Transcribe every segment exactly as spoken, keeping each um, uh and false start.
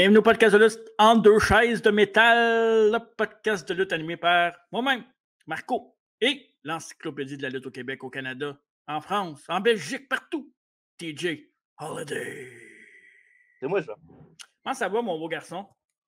Bienvenue au podcast de lutte en deux chaises de métal, le podcast de lutte animé par moi-même, Marco, et l'encyclopédie de la lutte au Québec, au Canada, en France, en Belgique, partout, T J Holiday. C'est moi, ça. Comment ça va, mon beau garçon?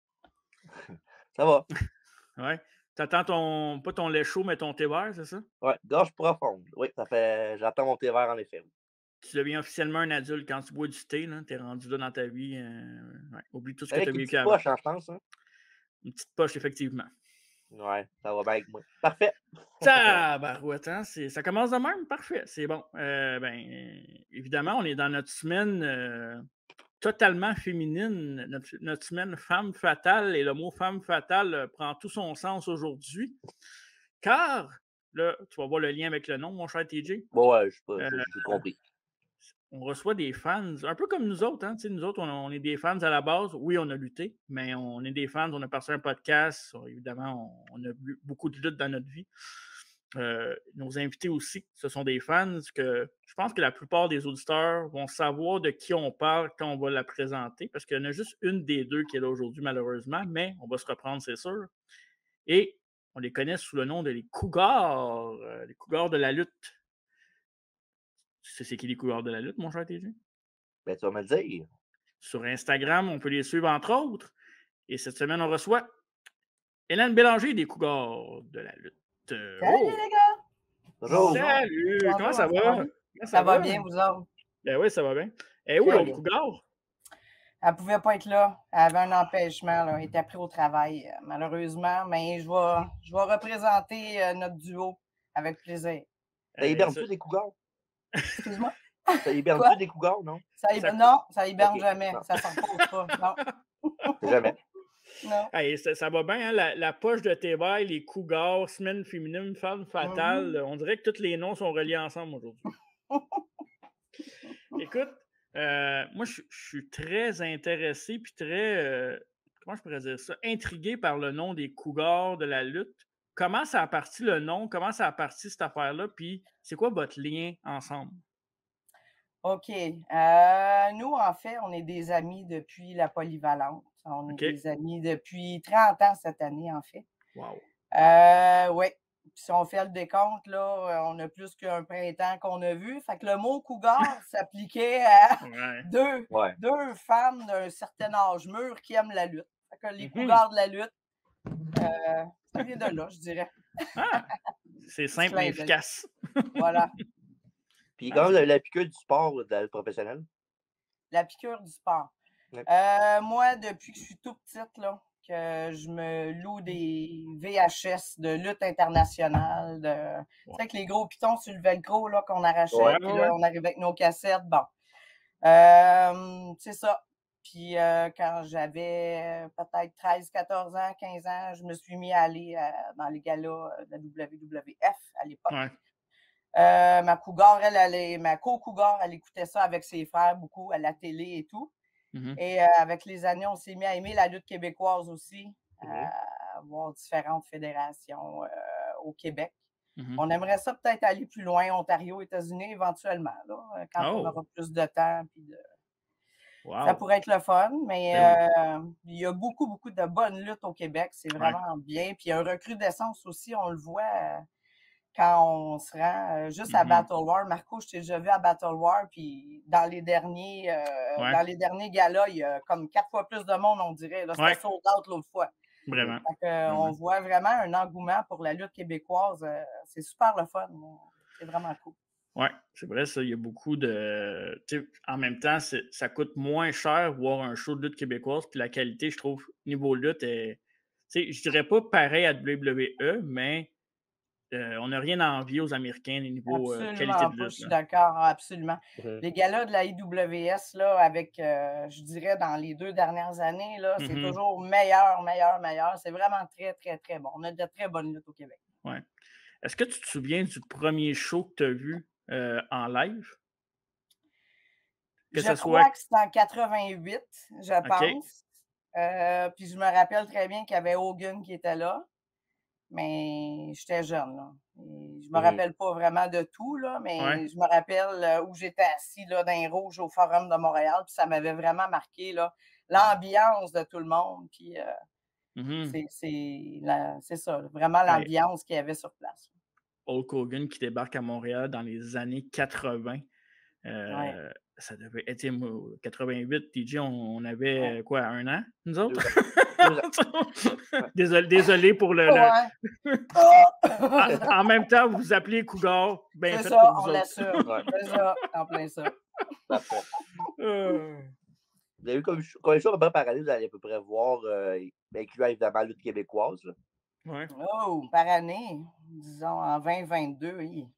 Ça va. Ouais. T'attends ton, pas ton lait chaud, mais ton thé vert, c'est ça? Ouais, gorge profonde. Oui, ça fait. J'attends mon thé vert, en effet. Tu deviens officiellement un adulte quand tu bois du thé, là. T'es rendu là dans ta vie. Euh... Ouais. Oublie tout ce que Avec t'as une vécu petite avant. poche, hein, je pense. Hein? Une petite poche, effectivement. Ouais, ça va bien avec moi. Parfait. Ça, barouette, hein? Ça commence de même? Parfait, c'est bon. Euh, ben, évidemment, on est dans notre semaine euh, totalement féminine, notre, notre semaine femme fatale, et le mot femme fatale euh, prend tout son sens aujourd'hui, car, là, tu vas voir le lien avec le nom, mon cher T J. Bon, ouais, j'ai Euh, compris. on reçoit des fans, un peu comme nous autres. Hein? Nous autres, on, on est des fans à la base. Oui, on a lutté, mais on est des fans. On a passé un podcast. Évidemment, on, on a vu beaucoup de luttes dans notre vie. Euh, nos invités aussi, ce sont des fans que je pense que la plupart des auditeurs vont savoir de qui on parle quand on va la présenter, parce qu'il y en a juste une des deux qui est là aujourd'hui, malheureusement, mais on va se reprendre, c'est sûr. Et on les connaît sous le nom de les Cougars, euh, les Cougars de la lutte. Tu sais c'est qui les Cougars de la lutte, mon cher T J? Ben, tu vas me le dire. Sur Instagram, on peut les suivre, entre autres. Et cette semaine, on reçoit Hélène Bélanger des Cougars de la lutte. Salut Oh! les gars! Bonjour! Salut! Bonjour, Comment ça va? Comment ça, ça va bien, vous autres? Ben oui, ça va bien. Et où l'autre Cougar? Elle ne pouvait pas être là. Elle avait un empêchement. Là. Elle était prise au travail, malheureusement. Mais je vais, je vais représenter euh, notre duo avec plaisir. Ça hiberne-tu ça... des Cougars? Excuse-moi? Ça hiberne-tu des Cougars, non? Ça hib... ça... Non, ça hiberne okay. jamais. Non. Ça ne s'en repose pas. Non. Jamais. Non. Hey, ça, ça va bien, hein? la, la poche de tes bails, les Cougars, semaine féminine, femme fatale. Mm-hmm. On dirait que tous les noms sont reliés ensemble aujourd'hui. Écoute, euh, moi, je, je suis très intéressé puis très, euh, comment je pourrais dire ça, intrigué par le nom des Cougars de la lutte. Comment ça a parti le nom? Comment ça a parti cette affaire-là? Puis c'est quoi votre lien ensemble? OK. Euh, nous, en fait, on est des amis depuis la polyvalente. On est okay. des amis depuis trente ans cette année, en fait. Wow. Euh, oui. Puis si on fait le décompte, là, on a plus qu'un printemps qu'on a vu. Fait que le mot cougar s'appliquait à ouais. deux, ouais. deux femmes d'un certain âge mûr qui aiment la lutte. Fait que les mm-hmm. cougars de la lutte, euh, ça vient de là, je dirais. Ah, c'est simple mais efficace. Voilà. Puis quand vous avez la piqûre du sport de la lutte professionnelle? La piqûre du sport. Ouais. Euh, moi, depuis que je suis tout petite, là, que je me loue des V H S de lutte internationale. De... Ouais. Tu sais, avec les gros pitons sur le velcro là, qu'on arrachait, ouais, puis là, ouais. on arrivait avec nos cassettes. Bon. Euh, c'est ça. Puis euh, quand j'avais peut-être treize, quatorze ans, quinze ans, je me suis mis à aller euh, dans les galas de la W W F à l'époque. Ouais. Euh, ma cougar, elle, elle, ma co-cougar, elle écoutait ça avec ses frères beaucoup à la télé et tout. Mm-hmm. Et euh, avec les années, on s'est mis à aimer la lutte québécoise aussi, mm-hmm. à voir différentes fédérations euh, au Québec. Mm-hmm. On aimerait ça peut-être aller plus loin, Ontario, États-Unis, éventuellement, là, quand oh. on aura plus de temps. Puis de... wow. Ça pourrait être le fun, mais euh, il y a beaucoup, beaucoup de bonnes luttes au Québec. C'est vraiment ouais. bien. Puis il y a un recrudescence aussi, on le voit. Euh, quand on se rend euh, juste mm-hmm. à Battle War. Marco, je t'ai déjà vu à Battle War, puis dans les derniers euh, ouais. dans les derniers galas, il y a comme quatre fois plus de monde, on dirait. Là, c'était ouais. sold out l'autre fois. Vraiment. Donc, euh, Vraiment. On voit vraiment un engouement pour la lutte québécoise. Euh, c'est super le fun. C'est vraiment cool. Oui, c'est vrai, ça. Il y a beaucoup de... Tu sais, en même temps, ça coûte moins cher voir un show de lutte québécoise, puis la qualité, je trouve, niveau lutte, est... Tu sais, je dirais pas pareil à W W E, mais... Euh, on n'a rien à envier aux Américains au niveau euh, qualité de lutte. Pas, je suis d'accord, absolument. Mm-hmm. Les galas de la I W S, là, avec, euh, je dirais, dans les deux dernières années, là, mm-hmm. c'est toujours meilleur, meilleur, meilleur. C'est vraiment très, très, très bon. On a de très bonnes luttes au Québec. Ouais. Est-ce que tu te souviens du premier show que tu as vu euh, en live? Que je crois soit... que c'est en quatre-vingt-huit, je pense. Okay. Euh, puis je me rappelle très bien qu'il y avait Hogan qui était là. Mais j'étais jeune, là. Et je me rappelle pas vraiment de tout, là, mais ouais. je me rappelle où j'étais assis là, dans les rouges au Forum de Montréal, puis ça m'avait vraiment marqué, là, l'ambiance de tout le monde. Puis, euh, mm-hmm. c'est, c'est, la, c'est ça, vraiment l'ambiance ouais. qu'il y avait sur place. Hulk Hogan qui débarque à Montréal dans les années quatre-vingts. Euh, ouais. Ça devait être quatre-vingt-huit, T J, on, on avait ouais. quoi, un an, nous autres? désolé, désolé pour le. Ouais. le... en, en même temps, vous vous appelez Cougar. Ben c'est fait ça, pour vous on autres. l'assure. Ouais. C'est ça, en plein ça. euh... Vous avez vu comme, comme les choses par année, vous allez à peu près voir, euh, incluant évidemment la lutte québécoise. Là. Ouais. Oh, par année, disons en vingt vingt-deux, oui.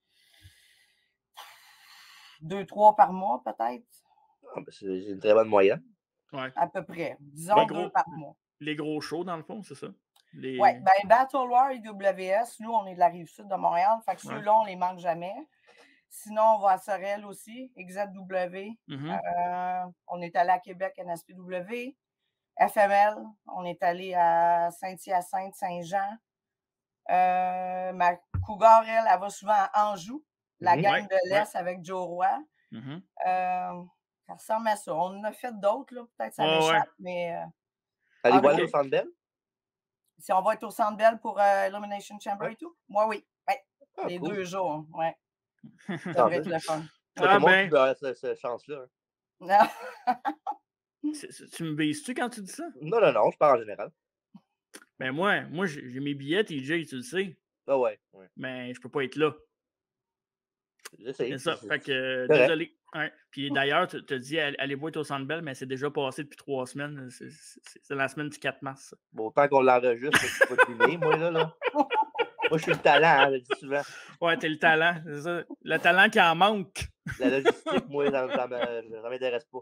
Deux, trois par mois, peut-être. Ah, ben c'est une très bonne moyenne. Ouais. À peu près. Disons gros, deux par mois. Les gros shows, dans le fond, c'est ça? Les... Oui, bien, Battle War et W S, nous, on est de la Rive-Sud de Montréal, fait que ouais. ceux-là, on les manque jamais. Sinon, on va à Sorel aussi, X Z W. Mm-hmm. euh, on est allé à Québec, N S P W. F M L, on est allé à Saint-Hyacinthe, Saint-Jean. Euh, ma Cougar, elle, elle va souvent à Anjou, la mm-hmm. gang ouais, de l'Est ouais. avec Joe Roy. Mm-hmm. euh, ça ressemble à ça. On en a fait d'autres, là. Peut-être ça oh, m'échappe, ouais. mais... Euh, Allez voir okay. au Centre Bell? Si on va être au Centre Bell pour euh, Elimination Chamber ouais. et tout? Moi, oui. Ouais. Ah, les cool. deux jours, oui. Ça devrait être le fun. Ah, ben... moi qui cette chance-là. Non. c'est, c'est, tu me vises-tu quand tu dis ça? Non, non, non, je parle en général. Ben moi, moi j'ai, j'ai mes billets, T J, tu le sais. Ah ouais. ouais. Mais je peux pas être là. Je sais. C'est ça. Fait que, euh, désolé. Ouais. Puis d'ailleurs, tu te dis, allez-vous être au Centre Bell, mais c'est déjà passé depuis trois semaines. C'est, c'est, c'est la semaine du quatre mars. Bon, tant qu'on l'enregistre, je suis pas deviner, moi, là. là. Moi, je suis le talent, hein, je le dis souvent. Ouais, t'es le talent, c'est ça. Le talent qui en manque. La logistique, moi, ça ne m'intéresse pas.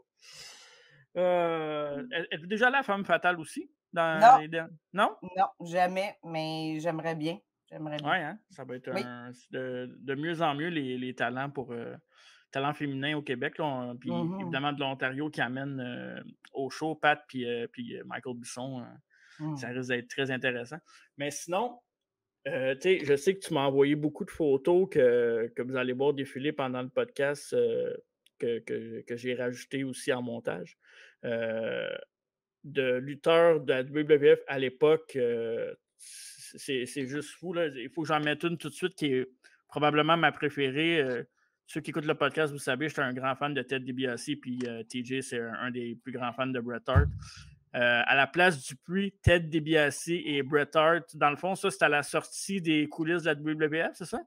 Euh, êtes-vous déjà allé à Femme Fatale aussi? Dans non. Les... non. Non, jamais, mais j'aimerais bien. J'aimerais bien. Oui, hein? Ça va être oui. un, de, de mieux en mieux les, les talents pour euh, talents féminins au Québec. Là, puis mm-hmm. évidemment de l'Ontario qui amène euh, au show Pat puis, euh, puis Michael Bisson. Euh, mm. Ça risque d'être très intéressant. Mais sinon, euh, je sais que tu m'as envoyé beaucoup de photos que, que vous allez voir défiler pendant le podcast euh, que, que, que j'ai rajouté aussi en montage. Euh, de lutteurs de la W W F à l'époque. Euh, C'est, c'est juste fou. Là. Il faut que j'en mette une tout de suite qui est probablement ma préférée. Euh, ceux qui écoutent le podcast, vous savez, j'étais un grand fan de Ted DiBiase, puis euh, T J, c'est un, un des plus grands fans de Bret Hart. Euh, à la place du puits, Ted DiBiase et Bret Hart, dans le fond, ça, c'est à la sortie des coulisses de la W W F, c'est ça?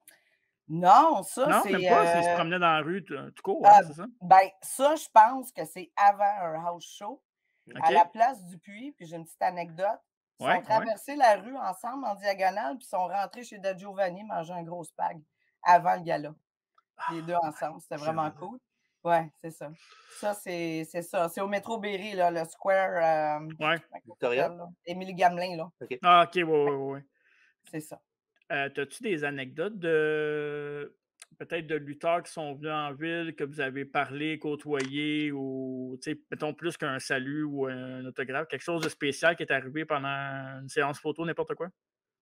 Non, ça, non, c'est... Non, même pas, euh... c'est se promener dans la rue tout court, euh, hein, c'est ça? Ben, ça, je pense que c'est avant un house show, okay. à la place du puits, puis j'ai une petite anecdote. Ils ouais, ont traversé ouais. la rue ensemble en diagonale, puis ils sont rentrés chez Da Giovanni manger un gros spag avant le gala. Les deux ensemble. C'était vraiment je... cool. Ouais, c'est ça. Ça, c'est, c'est ça. C'est au métro Berry, là, le Square. Euh, ouais. Victoria. Émilie Gamelin, là. Okay. Ah, OK, oui, oui, oui. C'est ça. Euh, As-tu des anecdotes de peut-être de lutteurs qui sont venus en ville, que vous avez parlé, côtoyé, ou mettons plus qu'un salut ou un autographe, quelque chose de spécial qui est arrivé pendant une séance photo, n'importe quoi?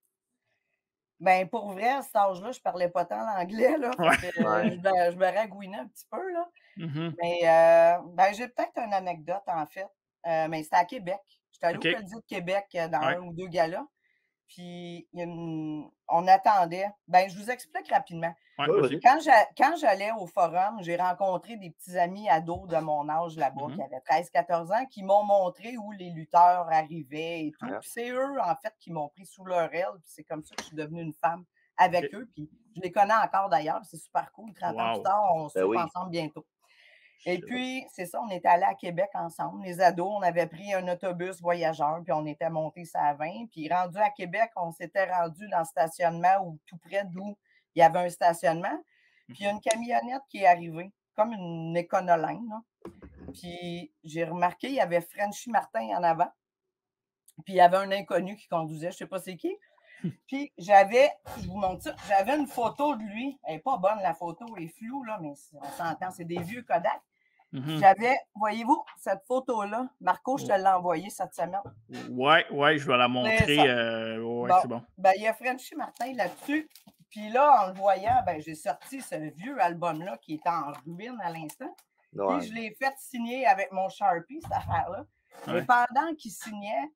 Ben pour vrai, à cet âge-là, je parlais pas tant l'anglais, là. Ouais. Que, ouais. je, me, je me ragouinais un petit peu, là. Mm-hmm. Mais euh, ben, j'ai peut-être une anecdote, en fait. Euh, mais c'était à Québec. J'étais allée okay. au Colisée de Québec dans ouais. un ou deux galas. Puis, une... on attendait. Ben, je vous explique rapidement. Ouais, quand, j'a... quand j'allais au forum, j'ai rencontré des petits amis ados de mon âge là-bas, mm-hmm. qui avaient treize quatorze ans, qui m'ont montré où les lutteurs arrivaient et tout. Ouais. Puis c'est eux, en fait, qui m'ont pris sous leur aile. Puis c'est comme ça que je suis devenue une femme avec okay. eux. Puis je les connais encore d'ailleurs. C'est super cool. trente wow. ans plus tard, on se ben trouve oui. ensemble bientôt. Et puis, c'est ça, on était allés à Québec ensemble. Les ados, on avait pris un autobus voyageur, puis on était montés ça à vingt. Puis rendu à Québec, on s'était rendu dans le stationnement ou tout près d'où il y avait un stationnement. Puis il y a une camionnette qui est arrivée, comme une éconoline. Là. Puis j'ai remarqué, il y avait Frenchy Martin en avant. Puis il y avait un inconnu qui conduisait, je ne sais pas c'est qui. Puis j'avais, je vous montre ça, j'avais une photo de lui. Elle n'est pas bonne, la photo est floue, là, mais on s'entend, c'est des vieux Kodak. Mm-hmm. J'avais, voyez-vous, cette photo-là, Marco, je te l'ai envoyée cette semaine. Oui, oui, je vais la montrer. Euh, ouais, bon, c'est bon. Ben, il y a Frenchy Martin là-dessus. Puis là, en le voyant, ben, j'ai sorti ce vieux album-là qui était en ruine à l'instant. Ouais. Puis je l'ai fait signer avec mon Sharpie, cette affaire-là. Ouais. Et pendant qu'il signait,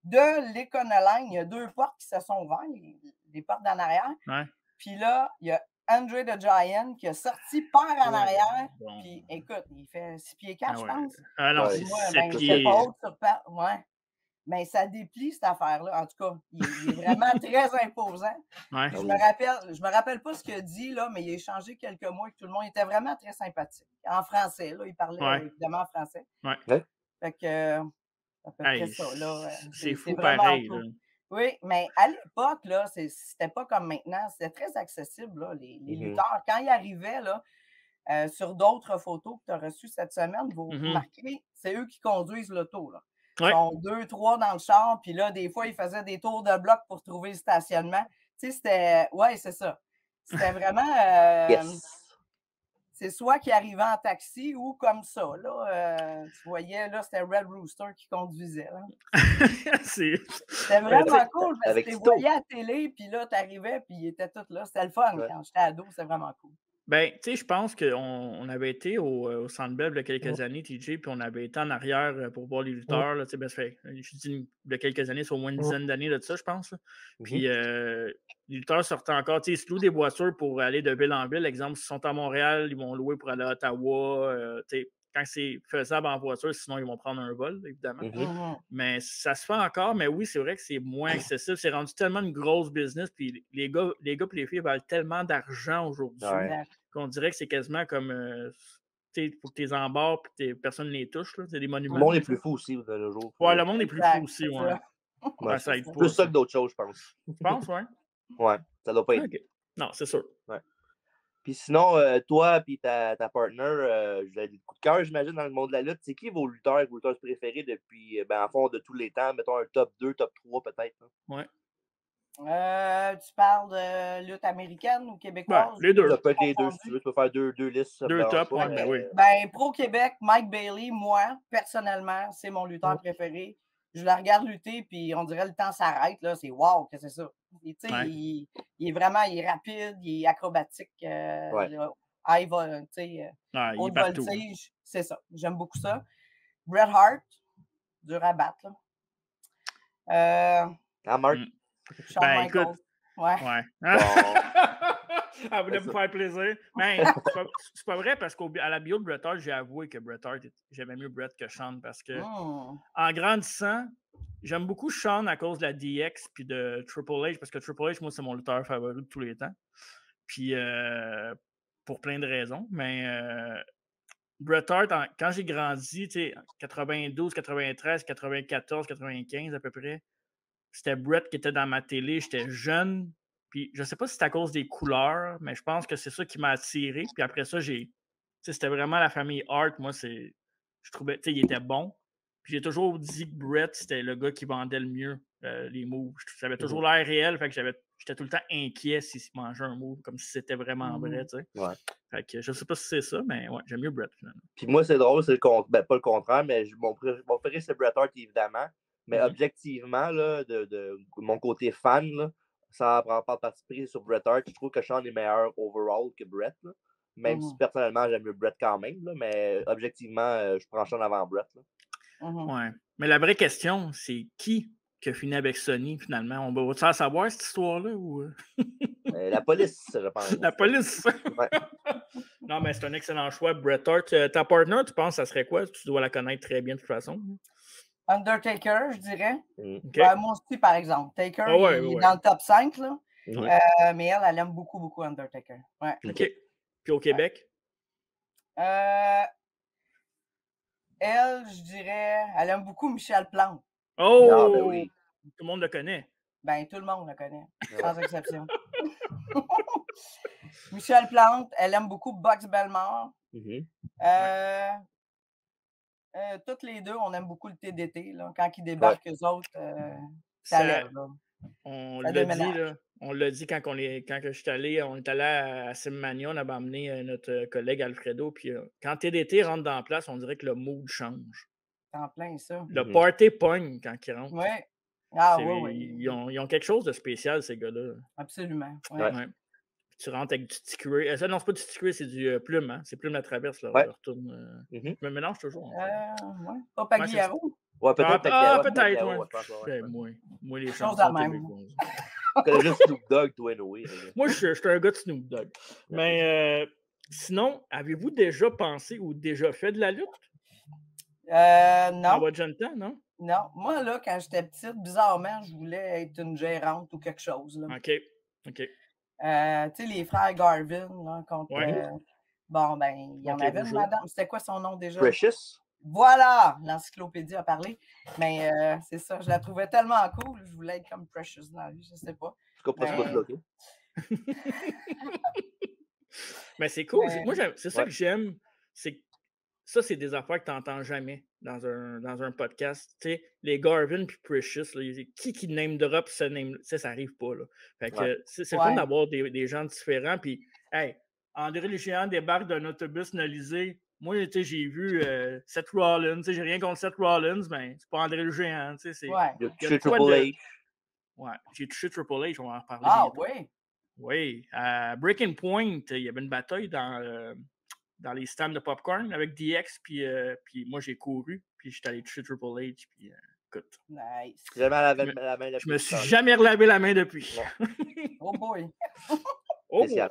de l'Econoline, il y a deux portes qui se sont ouvertes, les, les portes d'en arrière. Ouais. Puis là, il y a Andre the Giant qui a sorti par en Ouais, arrière. bon. Puis écoute, il fait six pieds quatre, Ah je ouais. pense. Ah non, Ouais. c'est Moi, sept ben, pieds. c'est pas haute sur pa- ouais. Mais ça déplie, cette affaire-là. En tout cas, il, est- il est vraiment très imposant. Ouais. Puis je me rappelle, je me rappelle pas ce qu'il a dit, là, mais il a échangé quelques mots avec tout le monde. Il était vraiment très sympathique. En français, là. Il parlait Ouais. évidemment en français. Ouais. Fait que euh, à peu près Hey, ça, là. euh, c'est fou vraiment pareil. cool. Là. Oui, mais à l'époque, là, c'est- c'était pas comme maintenant. C'était très accessible, là, les, les Mhm. lutteurs. Quand ils arrivaient, là, euh, sur d'autres photos que tu as reçues cette semaine, vous Mhm. remarquez, c'est eux qui conduisent l'auto, là. Ils Ouais. sont deux, trois dans le char, puis là, des fois, ils faisaient des tours de bloc pour trouver le stationnement. Tu sais, c'était... Ouais, c'est ça. C'était vraiment... euh, Yes. C'est soit qu'ils arrivaient en taxi ou comme ça, là. euh, tu voyais, là, c'était Red Rooster qui conduisait, là. c'est... C'était Ben, tu sais, vraiment cool, parce avec que tu les Tito. voyais à la télé, puis là, tu arrivais, puis ils étaient tous là. C'était le fun Ouais. quand j'étais ado, c'était vraiment cool. Ben, tu sais, je pense qu'on on avait été au, euh, au Centre Bell il y a quelques Mhm. années, T J, puis on avait été en arrière euh, pour voir les lutteurs. Là, tu sais, ben, ça fait, je dis il y a quelques années, c'est au moins une Mhm. dizaine d'années de ça, je pense. Là. Mhm. Puis euh, les lutteurs sortaient encore, tu sais, ils se louent des voitures pour aller de ville en ville. Exemple, s'ils sont à Montréal, ils vont louer pour aller à Ottawa. euh, tu sais, quand c'est faisable en voiture, sinon ils vont prendre un vol, évidemment. Mhm. Mhm. Mais ça se fait encore, mais oui, c'est vrai que c'est moins accessible. C'est rendu tellement une grosse business, puis les gars, les gars et les filles valent tellement d'argent aujourd'hui Ouais. Exact. qu'on dirait que c'est quasiment comme, euh, tu sais, faut que tu les embarques puis personne ne les touche, là. C'est des Le monuments. monde est tu sais. plus fou aussi de nos jours. Ouais, le monde est plus Exact, fou aussi, c'est ouais. ça. Ouais. Ouais, ça aide C'est pas. Plus ça ça. que d'autres choses, je pense. Tu penses, ouais? Ouais, ça doit pas être. OK. Non, c'est sûr. Ouais. Puis sinon, euh, toi et ta, ta partner, euh, vous avez des coups de cœur, j'imagine, dans le monde de la lutte. C'est qui vos lutteurs et vos lutteurs préférés depuis, ben, en fond, de tous les temps? Mettons un top deux, top trois, peut-être. Hein? Ouais. Euh, tu parles de lutte américaine ou Ben, québécoise? les deux. Ça peut être les deux, Confondu. si tu veux. Tu peux faire deux, deux listes, ça me Deux dérange tops, pas. ouais, mais... ben oui. Ben, pro-Québec, Mike Bailey, moi, personnellement, c'est mon lutteur Mm. préféré. Je la regarde lutter, puis on dirait le temps s'arrête, là. C'est wow, que c'est ça. Et, tu sais, Ouais. il, il est vraiment, il est rapide, il est acrobatique, euh, Ouais. là, high vol, tu sais, euh, Ouais, il est haute partout. voltige. C'est ça. J'aime beaucoup ça. Bret Hart, dur à battre, là. Euh, Ah, Marc? Mm. Shawn Ben, Michaels. écoute. Ouais. Ouais. Bon. Elle voulait C'est me ça. faire plaisir. Mais c'est pas, c'est pas vrai parce qu'à la bio de Bret Hart, j'ai avoué que Bret Hart, j'aimais mieux Bret que Shawn parce que Mm. en grandissant, j'aime beaucoup Shawn à cause de la D X puis de Triple H parce que Triple H, moi, c'est mon lutteur favori de tous les temps. Puis euh, pour plein de raisons. Mais euh, Bret Hart, en- quand j'ai grandi, tu sais, quatre-vingt-douze, quatre-vingt-treize, quatre-vingt-quatorze, quatre-vingt-quinze à peu près, c'était Bret qui était dans ma télé. J'étais jeune. Puis je sais pas si c'est à cause des couleurs, mais je pense que c'est ça qui m'a attiré. Puis après ça, j'ai. Tu sais, c'était vraiment la famille Hart. Moi, c'est. Je trouvais. Tu sais, il était bon. Puis j'ai toujours dit que Bret, c'était le gars qui vendait le mieux euh, les moves. J'avais toujours l'air réel. Fait que j'avais. J'étais tout le temps inquiet s'il mangeait un move, comme si c'était vraiment vrai, tu sais. Ouais. Fait que je sais pas si c'est ça, mais ouais, j'aime mieux Bret, finalement. Puis moi, c'est drôle, c'est le contraire. Ben, pas le contraire, mais je- mon, pré- mon préféré, c'est Bret Hart, évidemment. Mais Mhm. objectivement, là, de, de mon côté fan, là, sans prendre pas parti pris sur Bret Hart, je trouve que Shawn est meilleur overall que Bret. Là. Même si Mhm. personnellement, j'aime mieux Bret quand même. Là, mais objectivement, euh, je prends Shawn avant Bret. Là. Mhm. Ouais. Mais la vraie question, c'est qui qui a fini avec Sony, finalement? On va ça savoir, cette histoire-là? Ou... Euh, la police, je pense. La police! Ouais. Non, mais c'est un excellent choix, Bret Hart. Euh, ta partner, tu penses, ça serait quoi? Tu dois la connaître très bien de toute façon. Undertaker, je dirais. Mm. OK. Ben, moi aussi, par exemple. Taker, Ah ouais, il, il ouais. est dans le top cinq, là. Ouais. Euh, mais elle, elle aime beaucoup, beaucoup Undertaker. Ouais. OK. Puis au Québec? Euh, elle, je dirais, elle aime beaucoup Michel Plante. Oh! Ah, ben oui. Tout le monde le connaît. Ben, tout le monde le connaît, Ouais. sans exception. Michel Plante, elle aime beaucoup Box Bellemare. Mhm. Euh, euh, toutes les deux, on aime beaucoup le T D T. Là. Quand ils débarquent, eux autres, euh, ça, Ça- lève. Là. On Ça l'a dit, déménage. là. On l'a dit quand, on est, quand que je suis allé, on est allé à, à Simmania, on avait emmené euh, notre euh, collègue Alfredo. Puis euh, quand T D T rentre dans la place, on dirait que le mood change. C'est en plein ça. Le Mhm. party pogne quand ils rentrent. Oui. Ah C'est- oui, oui. Ils ont, ils ont quelque chose de spécial, ces gars-là. Absolument. Ouais. Ouais. Ouais. tu rentres avec du Ticuré. Euh, non, c'est pas du Ticuré, c'est du euh, Plume. Hein? C'est Plume la traverse. Là, ouais. je retourne, euh... mm-hmm. Je me mélange toujours. Euh, ouais. Pas Pagliaro. Ouais, peut-être Ah, peut-être. peut-être, ouais. ouais. ouais. Moi, moi, les Chose chansons même. québécoises. Tu connais juste Snoop Dogg, toi, Noé. Moi, je suis un gars de Snoop Dogg. Mais euh, sinon, avez-vous déjà pensé ou déjà fait de la lutte? Euh, non. Dans votre jeune temps, non? Non. Moi, là, quand j'étais petite, bizarrement, je voulais être une gérante ou quelque chose. Là. OK. OK. Euh, tu sais, les frères Garvin, là, contre... Ouais. Euh, bon, ben, il y en avait une madame. C'était quoi son nom déjà? Precious. Voilà! L'encyclopédie a parlé. Mais euh, c'est ça, je la trouvais tellement cool. Je voulais être comme Precious dans la vie, je sais pas. En tout cas, pas ce là, OK? Mais c'est cool. Mais... Moi, c'est ça ouais. que j'aime. C'est que ça, c'est des affaires que tu n'entends jamais dans un, dans un podcast. T'sais, les Garvin puis Precious, là, qui qui name drop ce name, ça n'arrive pas. Là. Fait que ouais. c'est, c'est ouais. le fun d'avoir des, des gens différents. Puis, hey, André le Géant débarque d'un autobus nolisé. Moi, j'ai vu euh, Seth Rollins. J'ai rien contre Seth Rollins, mais c'est pas André le Géant. C'est, ouais. J'ai touché Triple H. Ouais, j'ai touché Triple H, on va en reparler. Ah, bientôt. oui. Oui. À Breaking Point, il y avait une bataille dans, euh, dans les stands de popcorn avec D X, puis, euh, puis moi, j'ai couru, puis j'étais allé toucher Triple H, puis euh, écoute. Nice. Jamais lavé je me, la main depuis. Je me suis jamais relavé la main depuis. Oh boy. Oh boy.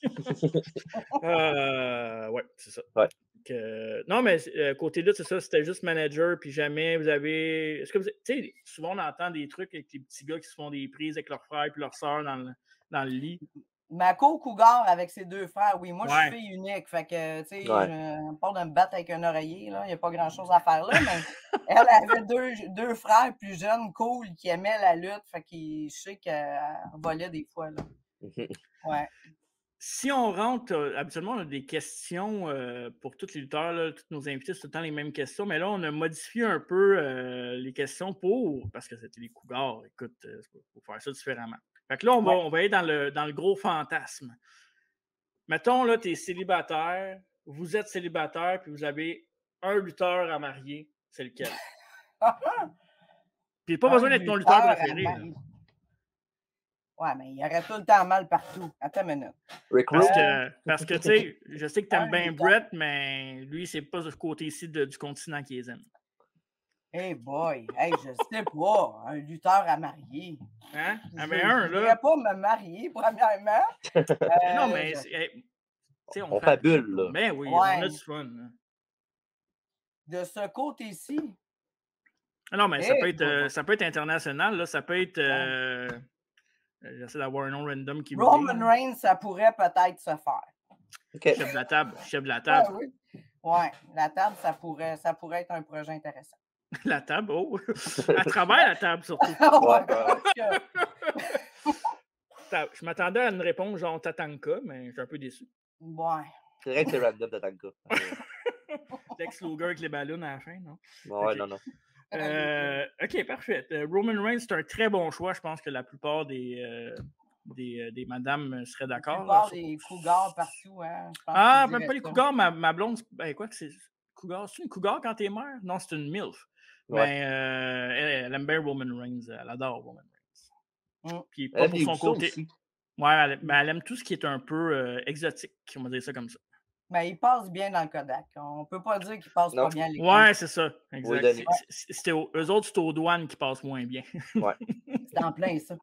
euh, ouais, c'est ça. Ouais. Que, non, mais euh, côté là, c'est ça, c'était juste manager, puis jamais vous avez. Est-ce que vous. Tu sais, souvent on entend des trucs avec les petits gars qui se font des prises avec leurs frères et leurs sœurs dans le, dans le lit. Ma co-cougar avec ses deux frères, oui. Moi, ouais. je suis fille unique. Fait que, tu sais, ouais. je pas de me battre avec un oreiller, là. Il n'y a pas grand-chose à faire là, mais elle avait deux, deux frères plus jeunes, cool, qui aimaient la lutte. Fait que je sais qu'elle volait des fois, là. Ouais. Si on rentre, euh, habituellement, on a des questions euh, pour tous les lutteurs, là, tous nos invités, c'est tout le temps les mêmes questions, mais là, on a modifié un peu euh, les questions pour, parce que c'était les cougars, écoute, il euh, faut faire ça différemment. Fait que là, on va, ouais. on va aller dans le, dans le gros fantasme. Mettons, là, tu es célibataire, vous êtes célibataire, puis vous avez un lutteur à marier, c'est lequel? Puis pas un besoin d'être ton lutteur préféré. Ouais, mais il y aurait tout le temps mal partout. Attends une minute. Parce que, parce que tu sais, je sais que tu aimes bien Brett, mais lui, c'est pas ce côté-ci de, du continent qui les aime. Hey boy, hey, je sais pas, un lutteur à marier. Hein? Ah, mais un, là. Je ne pas me marier, premièrement. euh, non, mais. Je... On, on fabule, là. Mais oui, ouais. on a du fun. Là. De ce côté-ci. Non, mais hey, ça, peut être, euh, ça peut être international, là. Ça peut être. Euh... J'essaie d'avoir un nom random qui me Roman Reigns, ça pourrait peut-être se faire. Okay. Chef de la table. Chef de la table. Ouais, oui. Ouais, la table, ça pourrait, ça pourrait être un projet intéressant. La table, oh! À travers la table, surtout. ouais, que... Je m'attendais à une réponse genre Tatanka, mais je suis un peu déçu. Ouais. C'est vrai que c'est random, Tatanka. Lex Luger avec les ballons à la fin, non? Ouais, okay. non, non. Euh, ok, parfait. Euh, Roman Reigns, c'est un très bon choix. Je pense que la plupart des, euh, des, des madames seraient d'accord. La plupart là, des cougars partout. Hein, je pense ah, même pas les cougars. Ma, ma blonde, ben quoi que c'est. Cougar, c'est une cougar quand t'es mère? Non, c'est une MILF. Ouais. Mais euh, elle, elle aime bien Roman Reigns. Elle adore Roman Reigns. Mm. Puis pas pour son côté. Aussi. Ouais, elle, mais elle aime tout ce qui est un peu euh, exotique. On va dire ça comme ça. Mais il passe bien dans le Kodak. On ne peut pas dire qu'il passe non. pas bien à l'école. Ouais, c'est ça. Exact. Oui, c'est, c'est au, eux autres, c'est aux douanes qui passent moins bien. Ouais. C'est en plein, ça.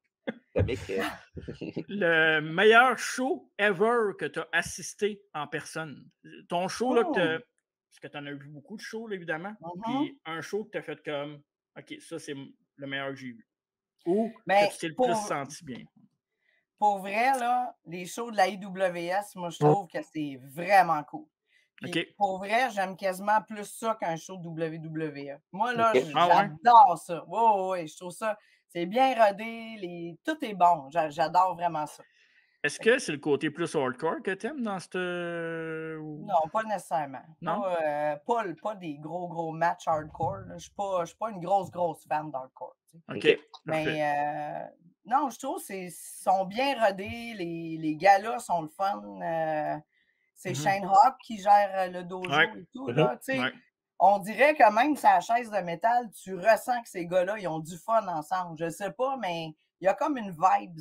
Le meilleur show ever que tu as assisté en personne. Ton show, oh. là, que tu as... Parce que tu en as vu beaucoup de shows, là, évidemment. Mm-hmm. Puis un show que tu as fait comme, OK, ça, c'est le meilleur que j'ai vu. Ou mais que tu t'es le pour... plus senti bien. Pour vrai, là, les shows de la I W S, moi, je trouve que c'est vraiment cool. Puis, okay. Pour vrai, j'aime quasiment plus ça qu'un show de W W E. Moi, là, okay. j'adore ah, ouais? ça. Oui, oui, oui, je trouve ça, c'est bien rodé, les... tout est bon. J'adore vraiment ça. Est-ce que c'est le côté plus hardcore que t'aimes dans cette... Non, pas nécessairement. Non? Pas, euh, pas, pas des gros, gros matchs hardcore. Je ne suis, suis pas une grosse, grosse fan d'hardcore. OK. okay. Mais euh, non, je trouve qu'ils sont bien rodés. Les, les gars-là sont le fun. Euh, c'est mm-hmm. Shane Hawk qui gère le dojo ouais. et tout. Là, mm-hmm. ouais. On dirait que même sa chaise de métal, tu ressens que ces gars-là, ils ont du fun ensemble. Je ne sais pas, mais il y a comme une vibe, cette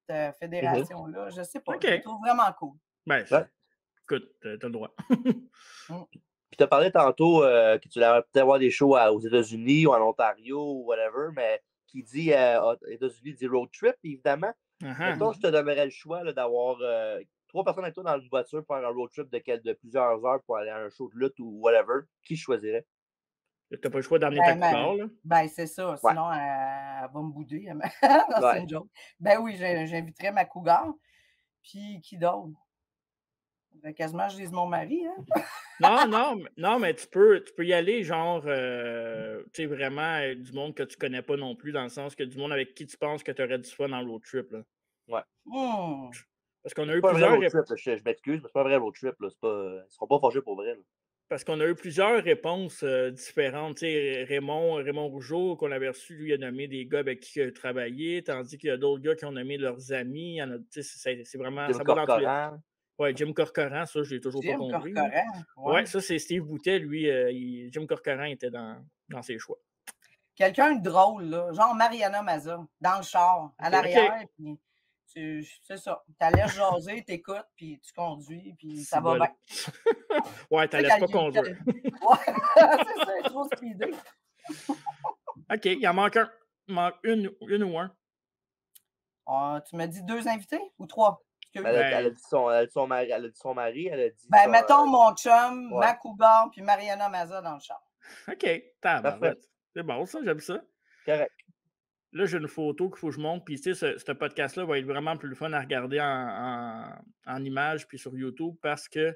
euh, fédération-là. Je sais pas. OK. Je le trouve vraiment cool. Ben, Ouais. écoute, t'as le droit. Mm. Puis tu as parlé tantôt euh, que tu allais peut-être avoir des shows à- aux États-Unis ou en Ontario ou whatever, mais qui dit euh, aux États-Unis dit road trip, évidemment. Uh-huh. Mettons, je te donnerais le choix là, d'avoir euh, trois personnes avec toi dans une voiture pour faire un road trip de, quel- de plusieurs heures pour aller à un show de lutte ou whatever. Qui choisirais? T'as pas le choix d'emmener Ben, ta ben, cougar, là. ben, c'est ça. Ouais. Sinon, elle, elle va me bouder. Elle me- non, c'est Ouais. une joke. Ben oui, j'ai- j'inviterais ma cougar. Puis qui d'autre? Ben, quasiment, je dise mon mari. Hein? Non, non, mais- non, mais tu peux, tu peux y aller, genre, euh, tu sais, vraiment euh, du monde que tu connais pas non plus, dans le sens que du monde avec qui tu penses que tu aurais du fun dans le road trip, là. Ouais. Hmm. Parce qu'on a C'est eu pas un vrai plusieurs road rép- trip, là. je, je m'excuse, mais c'est pas un vrai road trip. Là. C'est pas, ils seront pas fâchés pour vrai. Là. parce qu'on a eu plusieurs réponses euh, différentes. Tu sais, Raymond, Raymond Rougeau, qu'on avait reçu, lui, il a nommé des gars avec qui il a travaillé, tandis qu'il y a d'autres gars qui ont nommé leurs amis. Il y en a, tu sais, c'est c'est vraiment. Jim Ça va dans tous les. Corcoran. Ouais, Jim Corcoran, ça, je l'ai toujours Jim pas compris. là. Corcoran. Ouais, Ouais. ça, c'est Steve Boutet, lui. euh, il- Jim Corcoran était dans, dans ses choix. Quelqu'un de drôle, là, genre Mariana Maza, dans le char, à Ok. l'arrière, puis tu- c'est ça. Tu laisses jaser, t'écoutes, puis tu conduis, puis ça va bol. bien. Ouais, Tu t'as sais, laisse quand pas il- conduire. Ouais, c'est ça, il est trop speedé. OK, il en manque un. Il manque une, une ou un. Ah, tu m'as dit deux invités ou trois? Excuse. Elle a, Ben- elle a dit son, elle a dit son mari, elle a dit son mari, elle a dit. Ben, son- mettons mon chum, ouais. ma cougar, puis Mariana Maza dans le char. OK, tabarouette. Parfait. C'est bon, ça, j'aime ça. Correct. Là, j'ai une photo qu'il faut que je monte. Puis, tu sais, ce, ce podcast-là va être vraiment plus le fun à regarder en, en, en images puis sur YouTube parce que,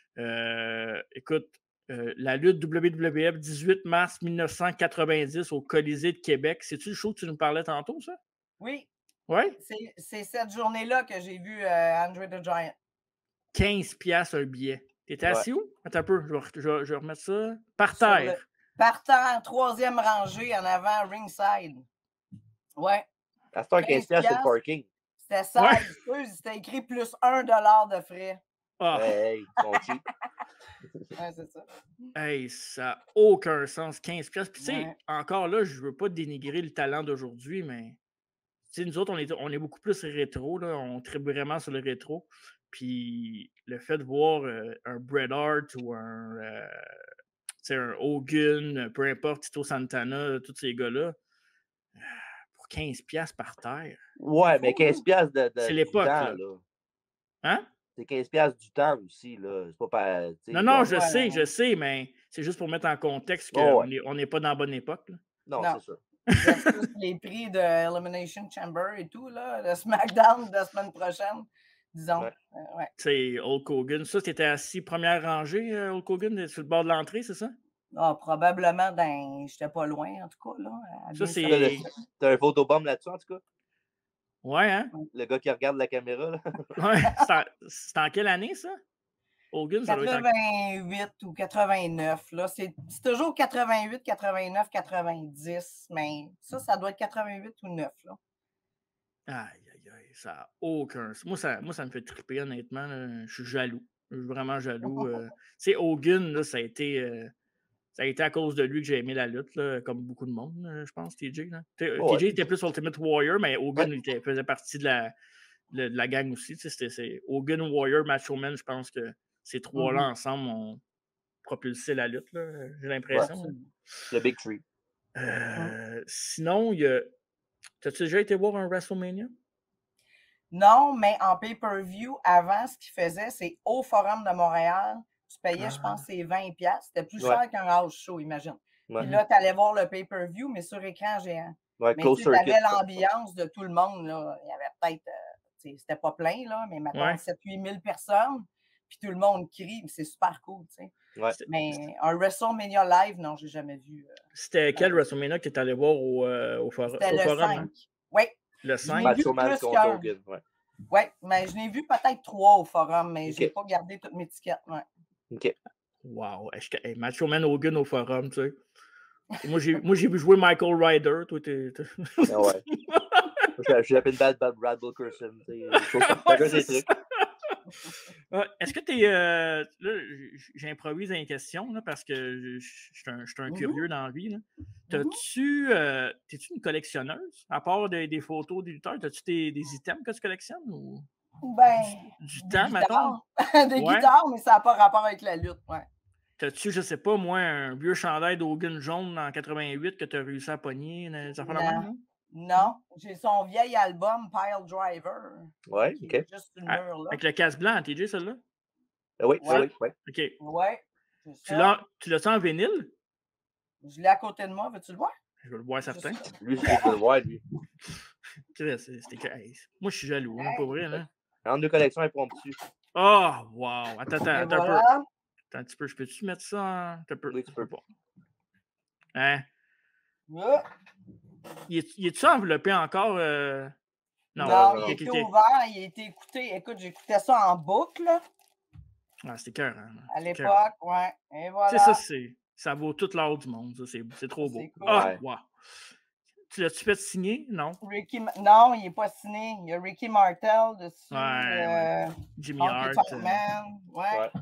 euh, écoute, euh, la lutte W W F, dix-huit mars mille neuf cent quatre-vingt-dix au Colisée de Québec. C'est-tu le show que tu nous parlais tantôt, ça? Oui, Oui? c'est c'est cette journée-là que j'ai vu euh, Andre the Giant. quinze piastres un billet. T'étais Ouais. assis où? Attends un peu, je vais, je vais- je vais remettre ça. Par Sur terre. le- Par terre, troisième rangée en avant, ringside. Ouais. À ce temps, quinze piastres sur le piastres. parking. C'était ça, Ouais. c'était écrit plus un dollar de frais. Ah, Hey, ils sont cheap. Ouais, c'est ça. hey, ça n'a aucun sens, quinze piastres. Puis, tu sais, Ouais. encore là, je veux pas dénigrer le talent d'aujourd'hui, mais tu sais, nous autres, on est, on est beaucoup plus rétro, là. On tripe vraiment sur le rétro. Puis, le fait de voir euh, un Bret Hart ou un, euh, tu sais, un Hogan, peu importe, Tito Santana, tous ces gars-là, euh, pour quinze piastres par terre. Ouais, mais quinze piastres de, de, C'est du l'époque, temps, là. là. Hein? C'est quinze piastres du temps aussi, là. C'est pas pas. Non, non, genre... je Ouais, sais, ouais. je sais, mais c'est juste pour mettre en contexte Oh, qu'on ouais. n'est on n'est pas dans la bonne époque. Là. Non, Non. c'est ça. Versus les prix de Elimination Chamber et tout, là, le SmackDown de la semaine prochaine, disons. Ouais. Euh, ouais. Tu sais, Hulk Hogan. Ça, t'étais assis première rangée, euh, Hulk Hogan, sur le bord de l'entrée, c'est ça? Ah, probablement, dans... j'étais pas loin, en tout cas. Là, à Ça, bien c'est- T'as le- sortir. T'as un photobomb là-dessus, en tout cas? Ouais, hein? Le gars qui regarde la caméra, là. Ouais. C'est en- C'est en quelle année, ça? Hogan, ça doit être en... quatre-vingt-huit ou quatre-vingt-neuf, là. C'est c'est toujours quatre-vingt-huit, quatre-vingt-neuf, quatre-vingt-dix, mais ça, ça doit être quatre-vingt-huit ou neuf, là. Aïe, aïe, aïe, ça n'a aucun sens. Moi ça, moi, ça me fait triper, honnêtement. Là. Je suis jaloux. Je suis vraiment jaloux. euh. Tu sais, Hogan, là, ça a été... euh, Ça a été à cause de lui que j'ai aimé la lutte, là, comme beaucoup de monde, là, je pense, T J. Là. T- Oh, ouais. T J était plus Ultimate Warrior, mais Hogan Ouais. il était- faisait partie de la, de, de la gang aussi. Tu sais, c'était- c'est Hogan, Warrior, Macho Man, je pense que ces trois-là Mhm. ensemble ont propulsé la lutte, là, j'ai Ouais. l'impression. là. Le Big Tree. Euh, Sinon, il y a. T'as-tu déjà été voir un WrestleMania? Non, mais en pay-per-view, avant, ce qu'ils faisaient, c'est au Forum de Montréal. Tu payais, je Ah. pense, c'est vingt piastres. C'était plus Ouais. cher qu'un house show, imagine. Ouais. Puis là, tu allais voir le pay-per-view, mais sur écran géant. Ouais, Mais close tu circuit. avais l'ambiance de tout le monde. Là. Il y avait peut-être, euh, tu sais, c'était pas plein, là, mais maintenant Ouais. sept huit mille personnes. Puis tout le monde crie, mais c'est super cool. Tu sais. Ouais. Mais un WrestleMania live, non, j'ai jamais vu. euh, C'était quel WrestleMania que tu allé voir au, euh, au, for- C'était au le forum? cinq. hein? Oui, Le Je cinq? l'ai Macho vu Man plus contre qu'un. Hogan. Ouais. oui, mais je n'ai vu peut-être trois au forum, mais Ok. j'ai pas gardé toutes mes tickets. Ouais. OK. Wow. Est-ce que- hey, Macho Man Hogan au forum, tu sais. Moi, j'ai moi, j'ai vu jouer Michael Ryder. Toi, t'es. t'es- Ah ouais. J'ai j'ai appelé une bad, bad Brad Wilkerson. tu sais, il faut- Ouais, chacun c'est ses ça. trucs. Ouais, Est-ce que tu es. Euh, là, j- j'improvise une question là, parce que je je suis un, je suis un Mhm. curieux dans la vie. T'as-tu, euh, t'es-tu une collectionneuse? À part des, des photos des lutteurs, t'as-tu des, des items que tu collectionnes? Ou Ben, du, du des temps, mettons? guitares. Des Ouais. guitares, mais ça n'a pas rapport avec la lutte, ouais. T'as-tu, je sais pas, moi, un vieux chandail d'Hogan jaune en quatre-vingt-huit que tu as réussi à pogner? Des affaires de même, Non. non? Non, j'ai son vieil album Pile Driver. Ouais, Qui OK. est juste sur le Ah, mur, là. avec le casse blanc, T J, celle-là? Ah oui, Ouais. oui, oui. OK. Ouais, c'est Tu ça. l'as, tu l'as-tu en vinyle? Je l'ai à côté de moi, veux-tu le voir? Je veux le voir certain. Juste- Lui, c'est je veux le voir, lui. Chris, c'est- c'était que- hey, moi, je suis jaloux, hein, pas vrai, là. En deux collections impromptues. Oh, wow! Attends, attends, Et attends un peu. voilà. Attends un petit peu. Je peux-tu mettre ça en. Attends un peu. Oui, tu Je peux peux. pas. Hein? Ah. Il est- il est-tu enveloppé encore? euh? Non. Non, non, il non. a Ok, été ok. ouvert, il a été écouté. Écoute, j'écoutais ça en boucle là, Ah, c'était cœur, hein? à C'était cœur. l'époque, ouais. Et Tu sais, voilà. ça, c'est. Ça vaut toute l'or du monde, ça. C'est c'est trop beau. C'est cool. Ah, Ouais. wow! Tu l'as-tu fait signer? Non? Ricky, Ma- non, il n'est pas signé. Il y a Ricky Martel dessus. Ouais, ouais. euh, Jimmy Honky Hart. Tonk euh. Man. Ouais. Ouais.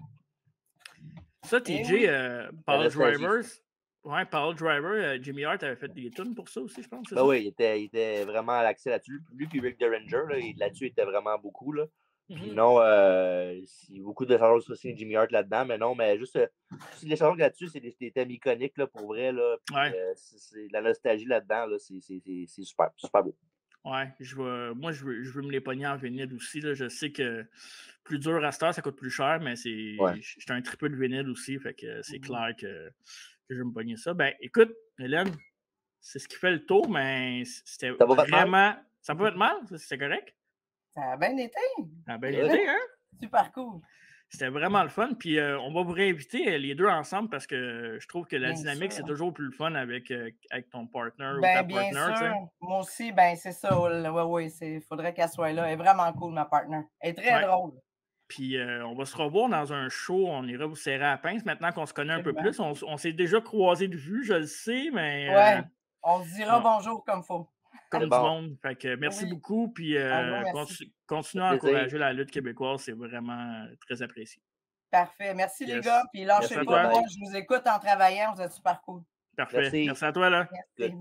Ça, Eh T J, oui. euh, La Paul nostalgie. Drivers. Ouais, Paul Driver, euh, Jimmy Hart avait fait des tunes pour ça aussi, je pense. c'est Ben ça? oui, il était, il était vraiment à l'accès là-dessus. Lui puis Rick Derringer, là, il- là-dessus, il était vraiment beaucoup. Là. Puis Mhm. non, euh, il y a beaucoup de chansons aussi Jimmy Hart là-dedans, mais non, mais juste euh, les chansons là-dessus, c'est des, des thèmes iconiques là, pour vrai. Là, puis, Ouais. euh, c'est, c'est la nostalgie là-dedans, là, c'est, c'est, c'est, c'est super, super beau. Ouais, je veux, moi, je veux, je veux me les pogner en vinyle aussi. Là. Je sais que plus dur à cette heure, ça coûte plus cher, mais c'est Ouais. j'étais un triple de vinyle aussi, fait que c'est Mhm. clair que, que je vais me pogner ça. Ben, écoute, Hélène, c'est ce qui fait le tour, mais c'était Ça va pas te mal? vraiment. Ça peut être mal, c'est correct? Ça a bien été. Ça a bien Ouais. été, hein? Super cool. C'était vraiment le fun. Puis euh, on va vous réinviter euh, les deux ensemble parce que je trouve que la Bien dynamique, sûr. c'est toujours plus le fun avec, euh, avec ton partner ou Ben, ta bien partner. tu sais. sûr. Moi aussi, ben, c'est ça. Oui, oui, il faudrait qu'elle soit là. Elle est vraiment cool, ma partner. Elle est très Ouais. drôle. Puis euh, on va se revoir dans un show. On ira vous serrer à la pince maintenant qu'on se connaît un peu Absolument. plus. On, on s'est déjà croisé de vue, je le sais, mais Ouais. euh, On se dira on- bonjour comme faut. comme C'est du bon. monde. Fait que merci Oui. beaucoup. Puis Un gros euh, merci. conti- continuez Ça à fait plaisir. encourager la lutte québécoise. C'est vraiment euh, très apprécié. Parfait. Merci, les Yes. gars. Puis Merci lâchez à pas. toi. Moi, je vous écoute en travaillant. Vous êtes super cool. Parfait. Merci. Merci à toi, là. Merci. Good.